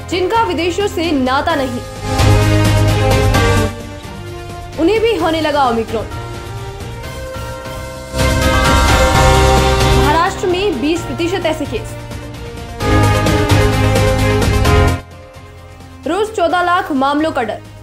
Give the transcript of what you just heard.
जिनका विदेशों से नाता नहीं, उन्हें भी होने लगा ओमिक्रॉन। महाराष्ट्र में 20% ऐसे केस। रोज 14 लाख मामलों का डर।